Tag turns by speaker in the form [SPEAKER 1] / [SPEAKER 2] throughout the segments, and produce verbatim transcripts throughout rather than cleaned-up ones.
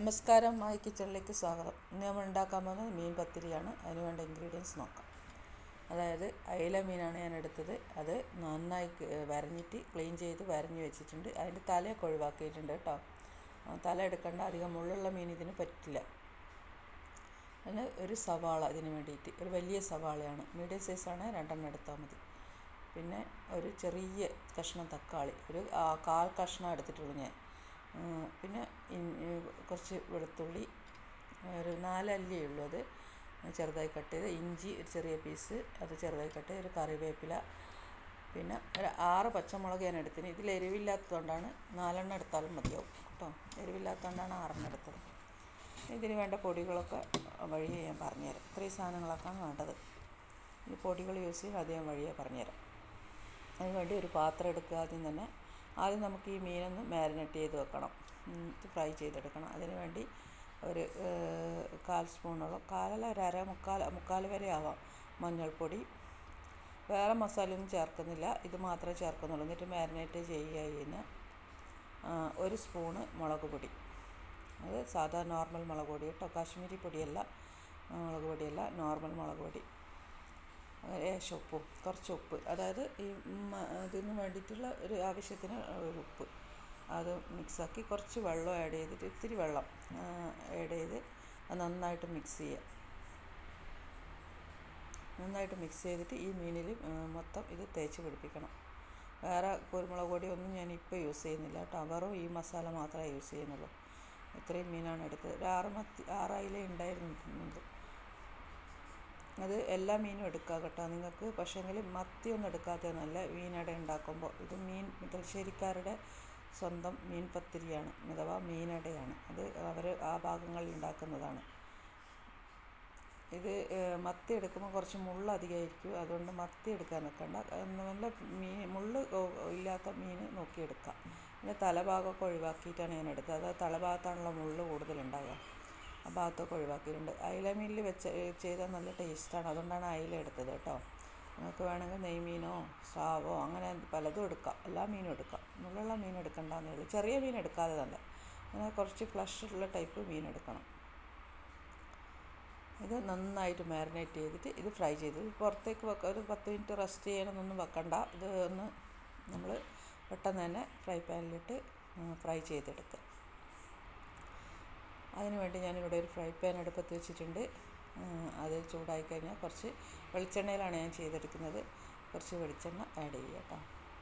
[SPEAKER 1] നമസ്കാരം, മായി കിച്ചണിലേക്ക് സ്വാഗതം. ഇന്ന് നമ്മൾ ഉണ്ടാക്കാൻ പോകുന്നത് മീൻ പത്തിരിയാണ്. അതിന് വേണ്ട ഇൻഗ്രീഡിയൻസ് നോക്കാം. അതായത് അയില മീനാണ് ഞാൻ എടുത്തത്. അത് നന്നായി വരഞ്ഞിട്ട് ക്ലീൻ ചെയ്ത് വരഞ്ഞ് വെച്ചിട്ടുണ്ട്. അതിൻ്റെ തലയൊക്കെ ഒഴിവാക്കിയിട്ടുണ്ട് കേട്ടോ. തല എടുക്കേണ്ട, അധികം മുള്ളുള്ള മീൻ ഇതിന് പറ്റില്ല. അതിന് ഒരു സവാള, ഇതിന് വേണ്ടിയിട്ട് ഒരു വലിയ സവാളയാണ്, മീഡിയം സൈസാണ്, രണ്ടെണ്ണം എടുത്താൽ മതി. പിന്നെ ഒരു ചെറിയ കഷ്ണം തക്കാളി, ഒരു കാൽ കഷ്ണം എടുത്തിട്ടുള്ളൂ ഞാൻ. പിന്നെ കുറച്ച് വെളുത്തുള്ളി, ഒരു നാലല്ലേ ഉള്ളൂ, അത് ചെറുതായി കട്ട് ചെയ്ത്. ഇഞ്ചി ഒരു ചെറിയ പീസ്, അത് ചെറുതായി കട്ട് ചെയ്ത്. ഒരു കറിവേപ്പില, പിന്നെ ഒരു ആറ് പച്ചമുളക് ഞാൻ എടുത്തിന്. ഇതിൽ എരിവില്ലാത്തതുകൊണ്ടാണ്, നാലെണ്ണം എടുത്താലും മതിയാവും കേട്ടോ. എരിവില്ലാത്തതുകൊണ്ടാണ് ആറെണ്ണം എടുത്തത്. ഇതിന് വേണ്ട പൊടികളൊക്കെ വഴിയെ ഞാൻ പറഞ്ഞുതരാം. ഇത്രയും സാധനങ്ങളൊക്കെയാണ് വേണ്ടത്. ഈ പൊടികൾ യൂസ് ചെയ്യും, അത് ഞാൻ വഴിയെ പറഞ്ഞുതരാം. അതിനുവേണ്ടി ഒരു പാത്രം എടുക്കുക. ആദ്യം തന്നെ ആദ്യം നമുക്ക് ഈ മീനൊന്ന് മാരിനേറ്റ് ചെയ്ത് വെക്കണം, ഫ്രൈ ചെയ്തെടുക്കണം. അതിന് വേണ്ടി ഒരു കാൽ സ്പൂണോളം, കാലല്ല ഒരു അര മുക്കാൽ മുക്കാൽ വരെ ആവാം മഞ്ഞൾപ്പൊടി. വേറെ മസാലയൊന്നും ചേർക്കുന്നില്ല, ഇത് മാത്രമേ ചേർക്കുന്നുള്ളൂ. എന്നിട്ട് മാരിനേറ്റ് ചെയ്യുക. കഴിഞ്ഞാൽ ഒരു സ്പൂണ് മുളക് പൊടി, അത് സാധാ നോർമൽ മുളക് പൊടി കേട്ടോ, കാശ്മീരി പൊടിയല്ല, മുളക് പൊടിയല്ല, നോർമൽ മുളക് പൊടി. ലേശം ഉപ്പും, കുറച്ച് ഉപ്പ്, അതായത് ഈ ഇതിന് വേണ്ടിയിട്ടുള്ള ഒരു ആവശ്യത്തിന് ഒരു ഉപ്പ്, അത് മിക്സാക്കി കുറച്ച് വെള്ളം ആഡ് ചെയ്തിട്ട്, ഇത്തിരി വെള്ളം ആഡ് ചെയ്ത് അത് നന്നായിട്ട് മിക്സ് ചെയ്യുക. നന്നായിട്ട് മിക്സ് ചെയ്തിട്ട് ഈ മീനിൽ മൊത്തം ഇത് തേച്ച് പിടിപ്പിക്കണം. വേറെ കുരുമുളക് പൊടി ഒന്നും ഞാൻ ഇപ്പോൾ യൂസ് ചെയ്യുന്നില്ല കേട്ടോ, വെറും ഈ മസാല മാത്രമേ യൂസ് ചെയ്യുന്നുള്ളൂ. ഇത്രയും മീനാണ് എടുത്തത്. ഒരു ആറ് മത്തി ആറ് അയില ഉണ്ടായിരുന്നത്. അത് എല്ലാ മീനും എടുക്കുക കേട്ടോ നിങ്ങൾക്ക്. പക്ഷേങ്കിൽ മത്തിയൊന്നും എടുക്കാത്തത് നല്ല, മീനട ഉണ്ടാക്കുമ്പോൾ. ഇത് മീൻ തലശ്ശേരിക്കാരുടെ സ്വന്തം മീൻ പത്തിരിയാണ്, അഥവാ മീനടയാണ്. അത് അവർ ആ ഭാഗങ്ങളിൽ ഉണ്ടാക്കുന്നതാണ്. ഇത് മത്തി എടുക്കുമ്പോൾ കുറച്ച് മുള്ള് അധികമായിരിക്കും, അതുകൊണ്ട് മത്തി എടുക്കാൻ നിൽക്കണ്ട. നല്ല മീൻ, മുള്ള് ഇല്ലാത്ത മീൻ നോക്കിയെടുക്കുക. പിന്നെ തലഭാഗമൊക്കെ ഒഴിവാക്കിയിട്ടാണ് ഞാൻ എടുത്തത്. അത് തലഭാഗത്താണല്ലോ മുള്ള് കൂടുതലുണ്ടാകുക, ആ ഭാഗത്തൊക്കെ ഒഴിവാക്കിയിട്ടുണ്ട്. അയില മീനിൽ വെച്ച് ചെയ്താൽ നല്ല ടേസ്റ്റാണ്, അതുകൊണ്ടാണ് അയില എടുത്തത് കേട്ടോ. നിങ്ങൾക്ക് വേണമെങ്കിൽ നെയ്മീനോ സ്രാവോ അങ്ങനെ പലതും എടുക്കാം, എല്ലാ മീനും എടുക്കാം. മുള്ളുള്ള മീൻ എടുക്കണ്ടെന്നേ ഉള്ളൂ, ചെറിയ മീൻ എടുക്കാതെ നല്ല, അങ്ങനെ കുറച്ച് ഫ്ലഷ് ഉള്ള ടൈപ്പ് മീൻ എടുക്കണം. ഇത് നന്നായിട്ട് മാരിനേറ്റ് ചെയ്തിട്ട് ഇത് ഫ്രൈ ചെയ്ത് പുറത്തേക്ക് വെക്കുക. ഒരു പത്ത് മിനിറ്റ് റെസ്റ്റ് ചെയ്യണമെന്നൊന്നും വെക്കണ്ട. ഇത് ഒന്ന് നമ്മൾ പെട്ടെന്ന് തന്നെ ഫ്രൈ പാനിലിട്ട് ഫ്രൈ ചെയ്തെടുക്കുക. അതിന് വേണ്ടി ഞാനിവിടെ ഒരു ഫ്രൈ പാൻ അടുപ്പത്ത് വെച്ചിട്ടുണ്ട്. അത് ചൂടായി കഴിഞ്ഞാൽ കുറച്ച് വെളിച്ചെണ്ണയിലാണ് ഞാൻ ചെയ്തെടുക്കുന്നത്. കുറച്ച് വെളിച്ചെണ്ണ ആഡ് ചെയ്യുക കേട്ടോ.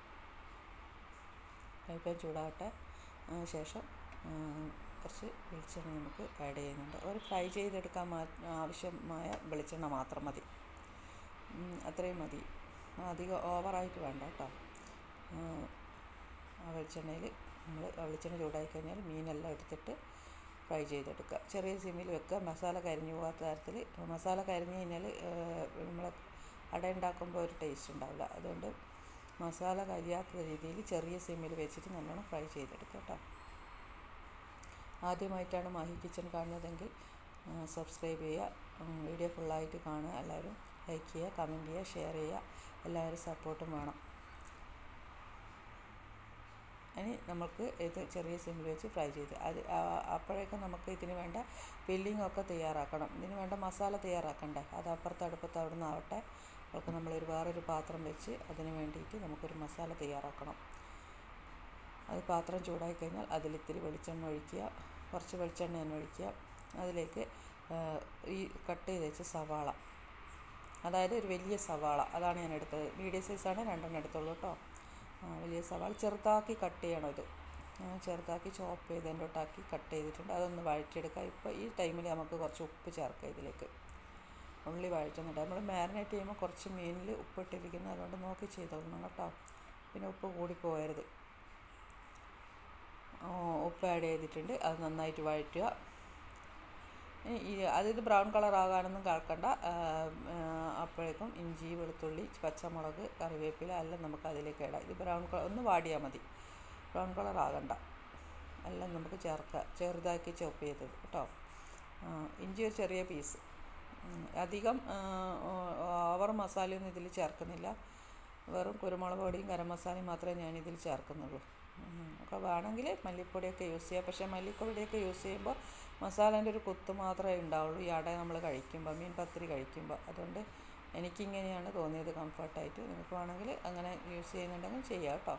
[SPEAKER 1] ഫ്രൈ പാൻ ചൂടാകട്ടെ, ശേഷം കുറച്ച് വെളിച്ചെണ്ണ നമുക്ക് ആഡ് ചെയ്യുന്നുണ്ട്. ഒരു ഫ്രൈ ചെയ്തെടുക്കാൻ ആവശ്യമായ വെളിച്ചെണ്ണ മാത്രം മതി, അത്രയും മതി, അധികം ഓവറായിട്ട് വേണ്ട കേട്ടോ. ആ വെളിച്ചെണ്ണയിൽ നമ്മൾ വെളിച്ചെണ്ണ ചൂടായി കഴിഞ്ഞാൽ മീനെല്ലാം എടുത്തിട്ട് ഫ്രൈ ചെയ്തെടുക്കുക. ചെറിയ സിമ്മിൽ വെക്കുക, മസാല കരിഞ്ഞു പോകാത്ത തരത്തിൽ. മസാല കരിഞ്ഞു കഴിഞ്ഞാൽ നമ്മൾ അട ഉണ്ടാക്കുമ്പോൾ ഒരു ടേസ്റ്റ് ഉണ്ടാവില്ല, അതുകൊണ്ട് മസാല കരിയാത്ത രീതിയിൽ ചെറിയ സിമ്മിൽ വെച്ചിട്ട് നല്ലോണം ഫ്രൈ ചെയ്തെടുക്കുക കേട്ടോ. ആദ്യമായിട്ടാണ് മാഹി കിച്ചൺ കാണുന്നതെങ്കിൽ സബ്സ്ക്രൈബ് ചെയ്യുക, വീഡിയോ ഫുള്ളായിട്ട് കാണുക, എല്ലാവരും ലൈക്ക് ചെയ്യുക, കമൻറ്റ് ചെയ്യുക, ഷെയർ ചെയ്യുക, എല്ലാവരും സപ്പോർട്ടും വേണം. ഇനി നമുക്ക് ഇത് ചെറിയ സിമ്മിൽ വെച്ച് ഫ്രൈ ചെയ്ത് അത് അപ്പോഴേക്കും നമുക്ക് ഇതിന് വേണ്ട ഫില്ലിംഗ് ഒക്കെ തയ്യാറാക്കണം. ഇതിന് വേണ്ട മസാല തയ്യാറാക്കണ്ടേ, അത് അപ്പുറത്ത് അടുപ്പത്ത് അവിടെ നിന്ന് ആവട്ടെ. അപ്പോൾ നമ്മളൊരു വേറൊരു പാത്രം വെച്ച് അതിന് വേണ്ടിയിട്ട് നമുക്കൊരു മസാല തയ്യാറാക്കണം. അത് പാത്രം ചൂടായി കഴിഞ്ഞാൽ അതിലിത്തിരി വെളിച്ചെണ്ണ ഒഴിക്കുക, കുറച്ച് വെളിച്ചെണ്ണ തന്നെ ഒഴിക്കുക. അതിലേക്ക് ഈ കട്ട് ചെയ്ത് വെച്ച സവാള, അതായത് ഒരു വലിയ സവാള, അതാണ് ഞാൻ എടുത്തത്. മീഡിയം സൈസാണ്, രണ്ടെണ്ണം എടുത്തുള്ളൂ കേട്ടോ. വലിയ സവാള ചെറുതാക്കി കട്ട് ചെയ്യണം. ഇത് ചെറുതാക്കി ചോപ്പ് ചെയ്ത് അതിൻ്റോട്ടാക്കി കട്ട് ചെയ്തിട്ടുണ്ട്. അതൊന്ന് വഴറ്റിയെടുക്കുക. ഇപ്പോൾ ഈ ടൈമിൽ നമുക്ക് കുറച്ച് ഉപ്പ് ചേർക്കുക ഇതിലേക്ക്. ഉള്ളി വഴറ്റുന്നുണ്ട്. നമ്മൾ മാരിനേറ്റ് ചെയ്യുമ്പോൾ കുറച്ച് മീനിൽ ഉപ്പിട്ടിരിക്കുന്നത്, അതുകൊണ്ട് നോക്കി ചെയ്തോളണം കേട്ടോ. പിന്നെ ഉപ്പ് കൂടിപ്പോകരുത്. ഉപ്പ് ആഡ് ചെയ്തിട്ടുണ്ട്, അത് നന്നായിട്ട് വഴറ്റുക. ഈ അതിത് ബ്രൗൺ കളർ ആകാനൊന്നും കേൾക്കണ്ട. അപ്പോഴേക്കും ഇഞ്ചി, വെളുത്തുള്ളി, പച്ചമുളക്, കറിവേപ്പില എല്ലാം നമുക്ക് അതിലേക്ക് ഇടാം. ഇത് ബ്രൗൺ കളർ ഒന്ന് വാടിയാൽ മതി, ബ്രൗൺ കളർ ആകണ്ട. എല്ലാം നമുക്ക് ചേർക്കുക, ചെറുതാക്കി ചോപ്പ് ചെയ്തത് കേട്ടോ. ഇഞ്ചി ഒരു ചെറിയ പീസ്, അധികം ഓവർ മസാലയൊന്നും ഇതിൽ ചേർക്കുന്നില്ല. വെറും കുരുമുളക് പൊടിയും ഗരം മസാലയും മാത്രമേ ഞാനിതിൽ ചേർക്കുന്നുള്ളൂ. ഒക്കെ വേണമെങ്കിൽ മല്ലിപ്പൊടിയൊക്കെ യൂസ് ചെയ്യാം. പക്ഷേ മല്ലിപ്പൊടിയൊക്കെ യൂസ് ചെയ്യുമ്പോൾ മസാലേൻ്റെ ഒരു കുത്ത് മാത്രമേ ഉണ്ടാവുള്ളൂ ഈ അട നമ്മൾ കഴിക്കുമ്പോൾ, മീൻ പത്തിരി കഴിക്കുമ്പോൾ. അതുകൊണ്ട് എനിക്കിങ്ങനെയാണ് തോന്നിയത് കംഫർട്ടായിട്ട്. നിങ്ങൾക്ക് വേണമെങ്കിൽ അങ്ങനെ യൂസ് ചെയ്യുന്നുണ്ടെങ്കിൽ ചെയ്യാം കേട്ടോ.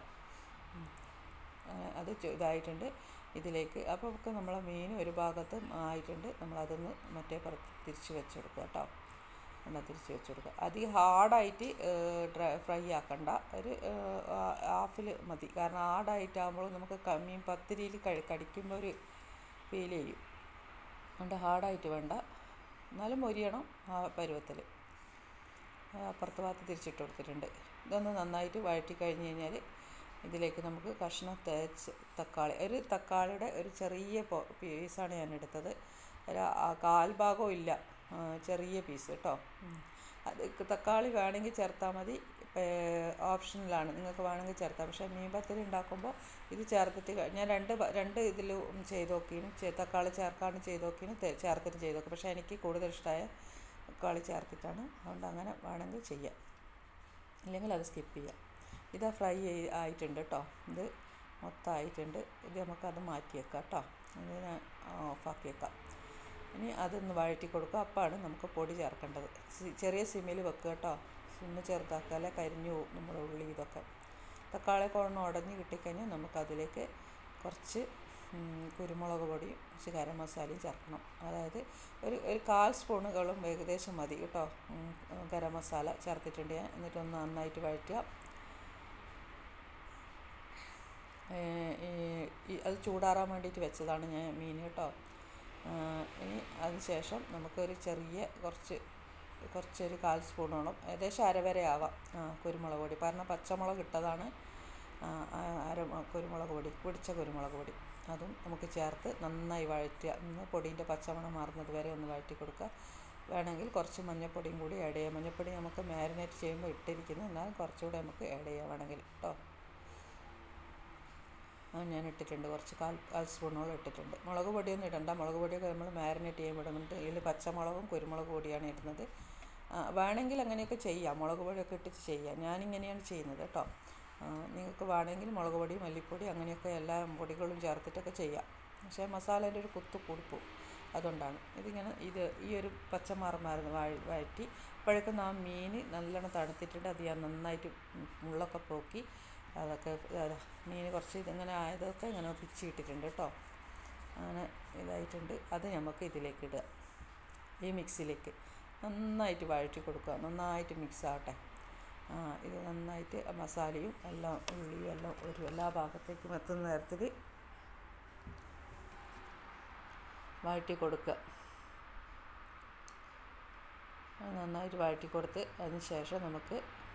[SPEAKER 1] അത് ഇതായിട്ടുണ്ട് ഇതിലേക്ക്. അപ്പോൾ ഒക്കെ നമ്മളെ മീൻ ഒരു ഭാഗത്ത് ആയിട്ടുണ്ട്. നമ്മളതൊന്ന് മറ്റേ പുറത്ത് തിരിച്ച് വെച്ച് കൊടുക്കുക കേട്ടോ. എണ്ണ തിരിച്ച് വെച്ച് കൊടുക്കുക. അധികം ഹാർഡായിട്ട് ഡ്രൈ ഫ്രൈ ആക്കണ്ട, ഒരു ഹാഫിൽ മതി. കാരണം ഹാർഡായിട്ടാകുമ്പോൾ നമുക്ക് മീൻ പത്തിരിയിൽ കഴി കടിക്കുമ്പോൾ ഒരു ഫീൽ ചെയ്യും. അതുകൊണ്ട് ഹാർഡായിട്ട് വേണ്ട, എന്നാലും മൊരിയണം ആ പരുവത്തിൽ. അപ്പുറത്ത് ഭാഗത്ത് തിരിച്ചിട്ട് കൊടുത്തിട്ടുണ്ട്. ഇതൊന്ന് നന്നായിട്ട് വഴറ്റി കഴിഞ്ഞ് കഴിഞ്ഞാൽ ഇതിലേക്ക് നമുക്ക് കഷ്ണം തേച്ച് തക്കാളി, ഒരു തക്കാളിയുടെ ഒരു ചെറിയ പീസാണ് ഞാൻ എടുത്തത്. ഒരു കാൽ ഭാഗവും ഇല്ല, ചെറിയ പീസ് കേട്ടോ. അത് തക്കാളി വേണമെങ്കിൽ ചേർത്താൽ മതി, ഓപ്ഷനിലാണ്, നിങ്ങൾക്ക് വേണമെങ്കിൽ ചേർത്താം. പക്ഷേ മീൻ പത്തിരി ഉണ്ടാക്കുമ്പോൾ ഇത് ചേർത്തിട്ട് ഞാൻ രണ്ട് രണ്ട് ഇതിലും ചെയ്ത് നോക്കിയും തക്കാളി ചേർക്കാണ്ട് ചെയ്ത് നോക്കിയും ചേർത്തിട്ട് ചെയ്ത് നോക്കും. പക്ഷേ എനിക്ക് കൂടുതൽ ഇഷ്ടമായ തക്കാളി ചേർത്തിട്ടാണ്. അതുകൊണ്ട് അങ്ങനെ വേണമെങ്കിൽ ചെയ്യാം, ഇല്ലെങ്കിൽ അത് സ്കിപ്പ് ചെയ്യാം. ഇത് ഫ്രൈ ആയിട്ടുണ്ട് കേട്ടോ. ഇത് മൊത്തം ആയിട്ടുണ്ട്. ഇത് നമുക്കത് മാറ്റി വെക്കാം കേട്ടോ. ഇത് ഞാൻ ഓഫാക്കി വെക്കാം. ഇനി അതൊന്ന് വഴറ്റി കൊടുക്കുക. അപ്പോഴാണ് നമുക്ക് പൊടി ചേർക്കേണ്ടത്. ചെറിയ സിമ്മിൽ വെക്കുക കേട്ടോ. സിമ്മ് ചെറുതാക്കാതെ കരിഞ്ഞു പോകും നമ്മുടെ ഉള്ളി ഇതൊക്കെ. തക്കാളി കൊണ്ടു ഉടഞ്ഞ് കിട്ടിക്കഴിഞ്ഞാൽ നമുക്കതിലേക്ക് കുറച്ച് കുരുമുളക് പൊടിയും കുറച്ച് ഗരം മസാലയും ചേർക്കണം. അതായത് ഒരു ഒരു കാൽ സ്പൂണുകളും ഏകദേശം മതി കേട്ടോ ഗരം മസാല ചേർത്തിട്ടുണ്ട് ഞാൻ. എന്നിട്ടൊന്ന് നന്നായിട്ട് വഴറ്റുക. അത് ചൂടാറാൻ വേണ്ടിയിട്ട് വെച്ചതാണ് ഞാൻ മീൻ കേട്ടോ. ഇനി അതിന് ശേഷം നമുക്കൊരു ചെറിയ കുറച്ച് കുറച്ചൊരു കാൽ സ്പൂണോളം, ഏകദേശം അരവരെ ആവാം കുരുമുളക് പൊടി. കാരണം പച്ചമുളക് ഇട്ടതാണ്. അര കുരുമുളക് പൊടി, പൊടിച്ച കുരുമുളക് പൊടി, അതും നമുക്ക് ചേർത്ത് നന്നായി വഴറ്റുക. ഒന്ന് പൊടീൻ്റെ പച്ചമണം മാറുന്നത് വരെ ഒന്ന് വഴറ്റി കൊടുക്കുക. വേണമെങ്കിൽ കുറച്ച് മഞ്ഞൾപ്പൊടിയും കൂടി ആഡ് ചെയ്യാം. മഞ്ഞൾപ്പൊടി നമുക്ക് മാരിനേറ്റ് ചെയ്യുമ്പോൾ ഇട്ടിരിക്കുന്നു, എന്നാൽ കുറച്ചുകൂടെ നമുക്ക് ആഡ് ചെയ്യാം വേണമെങ്കിൽ കേട്ടോ. ഞാൻ ഇട്ടിട്ടുണ്ട്, കുറച്ച് കാൽ കാൽ സ്പൂണോളം ഇട്ടിട്ടുണ്ട്. മുളക് പൊടിയൊന്നും ഇടണ്ട, മുളക് പൊടിയൊക്കെ നമ്മൾ മാരിനേറ്റ് ചെയ്യാൻ വിടുന്നുണ്ട്. ഇതിൽ പച്ചമുളകും കുരുമുളക് പൊടിയാണ് ഇടുന്നത്. വേണമെങ്കിൽ അങ്ങനെയൊക്കെ ചെയ്യാം, മുളക് പൊടിയൊക്കെ ഇട്ടിട്ട് ചെയ്യാം. ഞാനിങ്ങനെയാണ് ചെയ്യുന്നത് കേട്ടോ. നിങ്ങൾക്ക് വേണമെങ്കിൽ മുളക് പൊടി, മല്ലിപ്പൊടി, അങ്ങനെയൊക്കെ എല്ലാ പൊടികളും ചേർത്തിട്ടൊക്കെ ചെയ്യാം. പക്ഷേ മസാലേൻ്റെ ഒരു കുത്ത് കൊടുക്കും, അതുകൊണ്ടാണ് ഇതിങ്ങനെ. ഇത് ഈ ഒരു പച്ചമാറുമായിരുന്നു വഴ വഴറ്റി അപ്പോഴേക്കും ആ മീൻ നല്ലോണം തണുത്തിട്ടുണ്ട്. അത് ഞാൻ നന്നായിട്ട് മുള്ളൊക്കെ പോക്കി അതൊക്കെ മീൻ കുറച്ച് ഇതിങ്ങനെ ആയതൊക്കെ ഇങ്ങനെ പിച്ചിട്ടിട്ടുണ്ട് കേട്ടോ. അങ്ങനെ ഇതായിട്ടുണ്ട്. അത് നമുക്ക് ഇതിലേക്ക് ഇടുക, ഈ മിക്സിലേക്ക് നന്നായിട്ട് വഴറ്റി കൊടുക്കുക. നന്നായിട്ട് മിക്സ് ആവട്ടെ. ഇത് നന്നായിട്ട് മസാലയും എല്ലാം ഉള്ളിയും എല്ലാം ഒരു എല്ലാ ഭാഗത്തേക്കും എത്തുന്ന നേരത്തിൽ വഴറ്റി കൊടുക്കുക. നന്നായിട്ട് വഴറ്റി കൊടുത്ത് അതിന് ശേഷം നമുക്ക്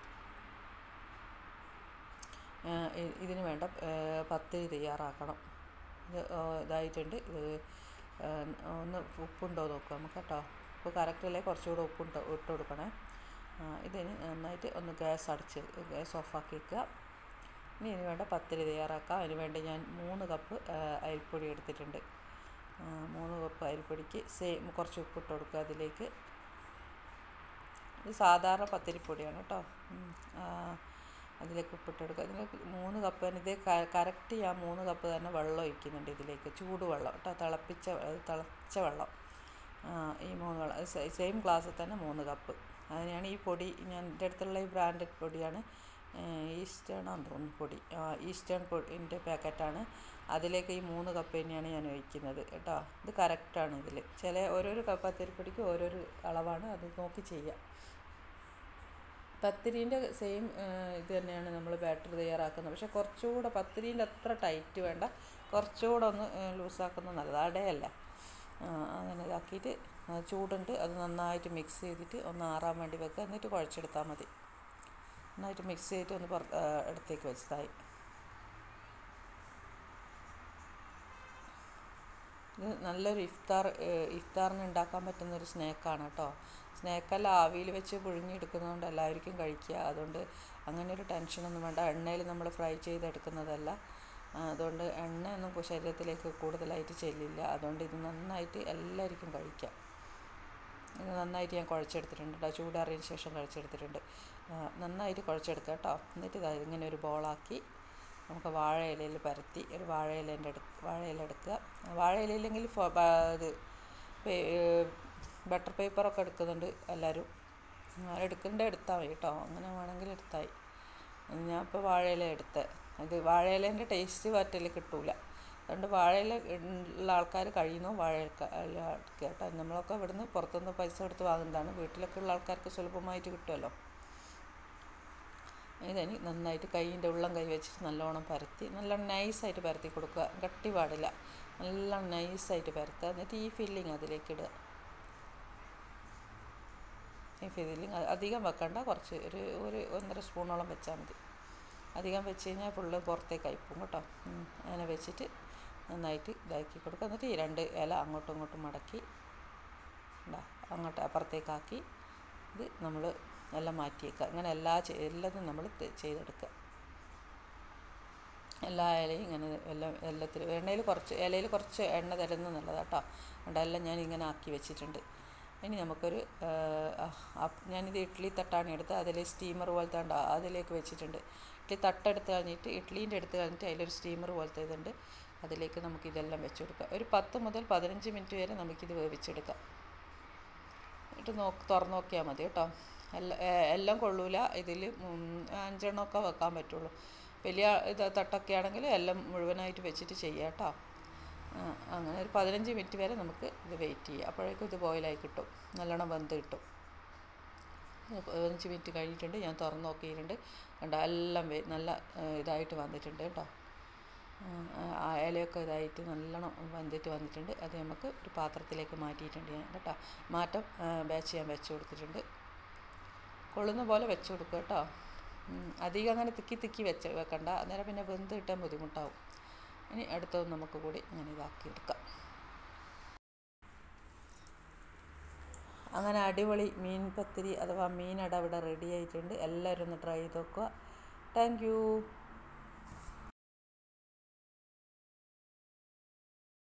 [SPEAKER 1] ഇതിന് വേണ്ട പത്തിരി തയ്യാറാക്കണം. ഇത് ഇതായിട്ടുണ്ട്. ഇത് ഒന്ന് ഉപ്പുണ്ടോ നോക്കുക നമുക്ക് കേട്ടോ. ഉപ്പ് കറക്റ്റല്ലേ, കുറച്ചുകൂടെ ഉപ്പുണ്ട് ഇട്ട് കൊടുക്കണേ. ഇതിന് നന്നായിട്ട് ഒന്ന് ഗ്യാസ് അടച്ച് ഗ്യാസ് ഓഫാക്കി വെക്കുക. ഇനി ഇതിന് വേണ്ട പത്തിരി തയ്യാറാക്കാം. അതിന് വേണ്ടി ഞാൻ മൂന്ന് കപ്പ് അരിപ്പൊടി എടുത്തിട്ടുണ്ട്. മൂന്ന് കപ്പ് അരിപ്പൊടിക്ക് സെയിം കുറച്ച് ഉപ്പിട്ട് കൊടുക്കുക അതിലേക്ക്. ഇത് സാധാരണ പത്തിരിപ്പൊടിയാണ് കേട്ടോ. അതിലേക്ക് ഉപ്പിട്ട് കൊടുക്കുക. അതിലേക്ക് മൂന്ന് കപ്പ് തന്നെ, ഇത് കറക്റ്റ് ഞാൻ മൂന്ന് കപ്പ് തന്നെ വെള്ളം ഒഴിക്കുന്നുണ്ട് ഇതിലേക്ക്. ചൂടുവെള്ളം കേട്ടോ, തിളപ്പിച്ച തിളച്ച വെള്ളം. ഈ മൂന്ന് വെള്ളം സെയിം ഗ്ലാസ്സിൽ തന്നെ മൂന്ന് കപ്പ്. അതിനാണ് ഈ പൊടി, ഞാൻ എൻ്റെ അടുത്തുള്ള ഈ ബ്രാൻഡഡ് പൊടിയാണ്, ഈസ്റ്റേൺ ആണെന്ന് തോന്നുന്നു പൊടി. ഈസ്റ്റേൺ പൊടിൻ്റെ പാക്കറ്റാണ്. അതിലേക്ക് ഈ മൂന്ന് കപ്പ് തന്നെയാണ് ഞാൻ ഒഴിക്കുന്നത് കേട്ടോ. ഇത് കറക്റ്റാണ്. ഇതിൽ ചില ഓരോരോ കപ്പ് പത്തിരിപ്പൊടിക്ക് ഓരോരോ അളവാണ്, അത് നോക്കി ചെയ്യാം. പത്തിരീൻ്റെ സെയിം ഇത് തന്നെയാണ് നമ്മൾ ബാറ്റർ തയ്യാറാക്കുന്നത്. പക്ഷേ കുറച്ചുകൂടെ പത്തിരീൻ്റെ അത്ര ടൈറ്റ് വേണ്ട, കുറച്ചുകൂടെ ഒന്ന് ലൂസാക്കുന്നത് നല്ലത്, അടയല്ല. അങ്ങനെ ഇതാക്കിയിട്ട് ചൂടുണ്ട്, അത് നന്നായിട്ട് മിക്സ് ചെയ്തിട്ട് ഒന്ന് ആറാൻ വേണ്ടി വെക്കുക. എന്നിട്ട് കുഴച്ചെടുത്താൽ മതി. നന്നായിട്ട് മിക്സ് ചെയ്തിട്ട് ഒന്ന് പുറ അടുത്തേക്ക് വെച്ചതായി. ഇത് നല്ലൊരു ഇഫ്താർ ഇഫ്താറിന് ഉണ്ടാക്കാൻ പറ്റുന്നൊരു സ്നാക്കാണ് കേട്ടോ. സ്നാക്കെല്ലാം ആവിയിൽ വെച്ച് പുഴുങ്ങിയെടുക്കുന്നതുകൊണ്ട് എല്ലാവർക്കും കഴിക്കുക. അതുകൊണ്ട് അങ്ങനെ ഒരു ടെൻഷനൊന്നും വേണ്ട. എണ്ണയിൽ നമ്മൾ ഫ്രൈ ചെയ്തെടുക്കുന്നതല്ല, അതുകൊണ്ട് എണ്ണയൊന്നും ശരീരത്തിലേക്ക് കൂടുതലായിട്ട് ചെല്ലില്ല. അതുകൊണ്ട് ഇത് നന്നായിട്ട് എല്ലാവർക്കും കഴിക്കാം. ഇത് നന്നായിട്ട് ഞാൻ കുഴച്ചെടുത്തിട്ടുണ്ട് കേട്ടോ. ചൂടാറിയതിന് ശേഷം കുഴച്ചെടുത്തിട്ടുണ്ട്. നന്നായിട്ട് കുഴച്ചെടുക്കുക കേട്ടോ. എന്നിട്ട് ഇതാ ഇങ്ങനെ ഒരു ബോളാക്കി നമുക്ക് വാഴ ഇലയിൽ പരത്തി ഒരു വാഴ ഇലേൻ്റെ എടു വാഴ ഇല എടുക്കുക. വാഴ ഇലയില്ലെങ്കിൽ ഇത് ബട്ടർ പേപ്പറൊക്കെ എടുക്കുന്നുണ്ട് എല്ലാവരും. എടുക്കേണ്ട എടുത്താൽ മതി കേട്ടോ, അങ്ങനെ വേണമെങ്കിൽ എടുത്താൽ മതി. ഞാൻ ഇപ്പോൾ വാഴയില എടുത്തത്. ഇത് വാഴയിലേൻ്റെ ടേസ്റ്റ് പറ്റൽ കിട്ടൂല, അതുകൊണ്ട് വാഴയില ഉള്ള ആൾക്കാർ കഴിയുന്നു വാഴയില എടുക്കുക കേട്ടോ. നമ്മളൊക്കെ ഇവിടുന്ന് പുറത്തുനിന്ന് പൈസ കൊടുത്ത് വാങ്ങുന്നതാണ്, വീട്ടിലൊക്കെ ഉള്ള ആൾക്കാർക്ക് സുലഭമായിട്ട് കിട്ടുമല്ലോ. ഇതിന് നന്നായിട്ട് കൈയിൻ്റെ ഉള്ളം കൈ വെച്ചിട്ട് നല്ലോണം പരത്തി നല്ല നൈസായിട്ട് പരത്തി കൊടുക്കുക, കട്ടി പാടില്ല, നല്ല നൈസായിട്ട് പരത്തുക. എന്നിട്ട് ഈ ഫില്ലിങ് അതിലേക്ക് ഇടുക. ഈ ഫില്ലിങ് അധികം വെക്കണ്ട, കുറച്ച് ഒരു ഒരു ഒന്നര സ്പൂണോളം വെച്ചാൽ മതി. അധികം വെച്ച് കഴിഞ്ഞാൽ ഫുള്ള് പുറത്തേക്ക് അയപ്പും കേട്ടോ. അങ്ങനെ വെച്ചിട്ട് നന്നായിട്ട് ഇതാക്കി കൊടുക്കുക. എന്നിട്ട് ഈ രണ്ട് ഇല അങ്ങോട്ടും ഇങ്ങോട്ടും മടക്കി ഉണ്ടാ അങ്ങോട്ട് അപ്പുറത്തേക്കാക്കി ഇത് നമ്മൾ എല്ലാം മാറ്റി വയ്ക്കുക. അങ്ങനെ എല്ലാ എല്ലാതും നമ്മൾ ചെയ്തെടുക്കുക. എല്ലാ ഇലയും ഇങ്ങനെ എല്ലാം എല്ലാത്തിലും എണ്ണയിൽ കുറച്ച് ഇലയിൽ കുറച്ച് എണ്ണ തരുന്നത് നല്ലതാണ് കേട്ടോ. അതുകൊണ്ട് എല്ലാം ഞാൻ ഇങ്ങനെ ആക്കി വെച്ചിട്ടുണ്ട്. ഇനി നമുക്കൊരു ഞാനിത് ഇഡ്ഡലി തട്ടാണ് എടുത്ത് അതിൽ സ്റ്റീമർ പോലത്തെ ഉണ്ട്, അതിലേക്ക് വെച്ചിട്ടുണ്ട്. ഇഡ്ഡലി തട്ടെടുത്ത് കഴിഞ്ഞിട്ട് ഇഡ്ഡലീൻ്റെ എടുത്ത് കഴിഞ്ഞിട്ട് അതിലൊരു സ്റ്റീമർ പോലത്തെ ഇതുണ്ട്, അതിലേക്ക് നമുക്കിതെല്ലാം വെച്ച് കൊടുക്കാം. ഒരു പത്ത് മുതൽ പതിനഞ്ച് മിനിറ്റ് വരെ നമുക്കിത് വേവിച്ചെടുക്കാം. എന്നിട്ട് നോക്ക് തുറന്ന് നോക്കിയാൽ മതി കേട്ടോ. എല്ലാം എല്ലാം കൊള്ളൂല, ഇതിൽ അഞ്ചെണ്ണമൊക്കെ വെക്കാൻ പറ്റുള്ളൂ. വലിയ ഇത് തട്ടൊക്കെ ആണെങ്കിൽ എല്ലാം മുഴുവനായിട്ട് വെച്ചിട്ട് ചെയ്യാം കേട്ടോ. അങ്ങനെ ഒരു പതിനഞ്ച് മിനിറ്റ് വരെ നമുക്ക് ഇത് വെയിറ്റ് ചെയ്യാം. അപ്പോഴേക്കും ഇത് ബോയിലായി കിട്ടും, നല്ലോണം വെന്ത് കിട്ടും. പതിനഞ്ച് മിനിറ്റ് കഴിഞ്ഞിട്ടുണ്ട്, ഞാൻ തുറന്ന് നോക്കിയിട്ടുണ്ട്. കണ്ടോ എല്ലാം നല്ല ഇതായിട്ട് വന്നിട്ടുണ്ട് കേട്ടോ. ഇലയൊക്കെ ഇതായിട്ട് നല്ലോണം വെന്തിട്ട് വന്നിട്ടുണ്ട്. അത് നമുക്ക് ഒരു പാത്രത്തിലേക്ക് മാറ്റിയിട്ടുണ്ട് ഞാൻ കേട്ടോ. മാറ്റം ബാച്ച് ഞാൻ വെച്ച് കൊടുത്തിട്ടുണ്ട്. കൊള്ളുന്ന പോലെ വെച്ച് കൊടുക്കുക കേട്ടോ. അധികം അങ്ങനെ തിക്കി തിക്കി വെച്ച് വെക്കണ്ട, അന്നേരം പിന്നെ വെന്ത് കിട്ടാൻ ബുദ്ധിമുട്ടാവും. ഇനി അടുത്തത് നമുക്ക് കൂടി അങ്ങനെ ഇതാക്കിയെടുക്കാം. അങ്ങനെ അടിപൊളി മീൻ പത്തിരി അഥവാ മീനട ഇവിടെ റെഡി ആയിട്ടുണ്ട്. എല്ലാവരും ഒന്ന് ട്രൈ ചെയ്ത് നോക്കുക. Thank U.